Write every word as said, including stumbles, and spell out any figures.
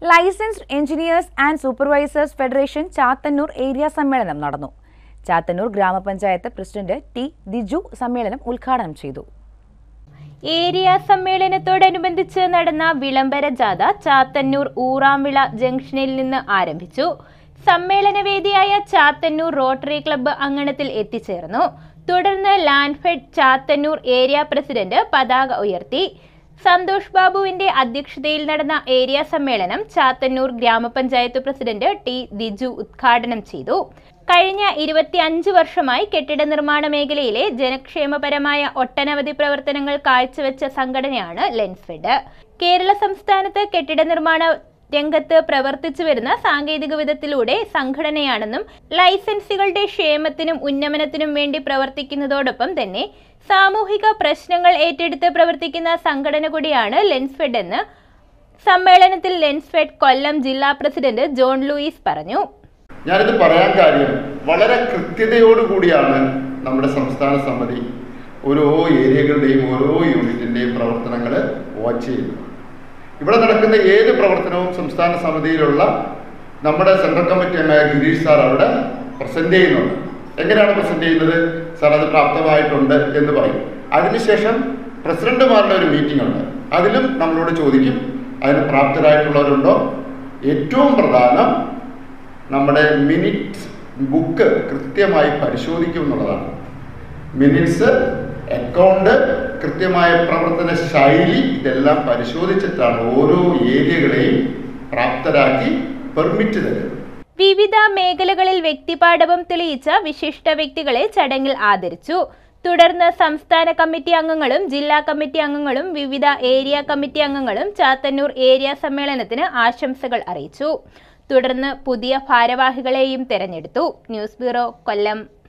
Licensed engineers and supervisors federation Chathannoor area സമ്മേളനം നടന്നു. ചാത്തന്നൂർ ഗ്രാമപഞ്ചായത്ത് പ്രസിഡന്റ് ടി ദിജു സമ്മേളനം ഉദ്ഘാടനം ചെയ്തു. ഏരിയ സമ്മേളനത്തോടനുബന്ധിച്ച് നടന്ന വിളംബര ജാഥ ചാത്തന്നൂർ ഊറാംവിള ജംഗ്ഷനിൽ നിന്ന് ആരംഭിച്ചു. സമ്മേളനവേദിയായ ചാത്തന്നൂർ റോട്ടറി ക്ലബ്ബ് അങ്കണത്തിൽ എത്തിച്ചേർന്നു. തുടർന്ന് ലാൻഡ്ഫെഡ് ചാത്തന്നൂർ ഏരിയ പ്രസിഡന്റ് പതാക ഉയർത്തി. സന്തോഷ് ബാബുവിന്റെ അധ്യക്ഷതയിൽ നടന്ന ഏരിയ സമ്മേളനം ചാത്തന്നൂർ ഗ്രാമപഞ്ചായത്ത് പ്രസിഡന്റ് ടി ദിജു ഉദ്ഘാടനം ചെയ്തു. കഴിഞ്ഞ ഇരുപത്തിയഞ്ച് വർഷമായി കെട്ടിട നിർമ്മാണ മേഖലയിലെ ജനക്ഷേമപരമായ ഒട്ടനവധി പ്രവർത്തനങ്ങൾ കാഴ്ചവെച്ച സംഘടനയാണ് ലെൻസ്ഫെഡ്. കേരള സംസ്ഥാനത്ത് കെട്ടിട നിർമ്മാണ രംഗത്ത് പ്രവർത്തിച്ചു വരുന്ന സാങ്കേതിക വിധത്തിലൂടെ സംഘടനയാണെന്നും ലൈസൻസുകളുടെ ക്ഷേമത്തിനും ഉന്നമനത്തിനും വേണ്ടി പ്രവർത്തിക്കുന്നതോടൊപ്പം തന്നെ സാമൂഹിക പ്രശ്നങ്ങൾ ഏറ്റെടുത്ത് പ്രവർത്തിക്കുന്ന സംഘടന കൂടിയാണ് ലെൻസ്ഫെഡ് എന്ന് സമ്മേളനത്തിൽ ലെൻസ്ഫെഡ് കൊല്ലം ജില്ലാ പ്രസിഡന്റ് ജോൺ ലൂയിസ് പറഞ്ഞു. ഞാനിത് പറയാൻ കാര്യം വളരെ കൃത്യതയോടുകൂടിയാണ് നമ്മുടെ സംസ്ഥാന സമിതി ഓരോ ഏരിയകളുടെയും ഓരോ യൂണിറ്റിൻ്റെയും പ്രവർത്തനങ്ങൾ വാച്ച് ചെയ്യുന്നത്. ഇവിടെ നടക്കുന്ന ഏത് പ്രവർത്തനവും സംസ്ഥാന സമിതിയിലുള്ള നമ്മുടെ സെൻട്രൽ കമ്മിറ്റി അംഗമായ ഗിരീഷ് സാർ അവിടെ പ്രസന്റ് ചെയ്യുന്നുണ്ട്. എങ്ങനെയാണ് പ്രസന്റ് ചെയ്യുന്നത്? സാർ അത് പ്രാപ്തമായിട്ടുണ്ട് എന്ന് പറയും. അതിനുശേഷം പ്രസിഡന്റുമാരുടെ ഒരു മീറ്റിംഗ് ഉണ്ട്. അതിലും നമ്മളോട് ചോദിക്കും അതിന് പ്രാപ്തരായിട്ടുള്ളവരുണ്ടോ. ഏറ്റവും പ്രധാനം നമ്മുടെ മിനിറ്റ്സ് ബുക്ക് കൃത്യമായി പരിശോധിക്കും എന്നുള്ളതാണ്. മിനിറ്റ്സ്, അക്കൗണ്ട്, കൃത്യമായ പ്രവർത്തന ശൈലി ഇതെല്ലാം പരിശോധിച്ചിട്ടാണ് ഓരോ ഏരിയകളെയും പ്രാപ്തരാക്കി പെർമിറ്റ് തരുന്നത്. വിവിധ മേഖലകളിൽ വ്യക്തിപാടവം തെളിയിച്ച വിശിഷ്ട വ്യക്തികളെ ചടങ്ങിൽ ആദരിച്ചു. തുടർന്ന് സംസ്ഥാന കമ്മിറ്റി അംഗങ്ങളും ജില്ലാ കമ്മിറ്റി അംഗങ്ങളും വിവിധ ഏരിയ കമ്മിറ്റി അംഗങ്ങളും ചാത്തന്നൂർ ഏരിയ സമ്മേളനത്തിന് ആശംസകൾ അറിയിച്ചു. തുടർന്ന് പുതിയ ഭാരവാഹികളെയും തെരഞ്ഞെടുത്തു. ന്യൂസ് ബ്യൂറോ, കൊല്ലം.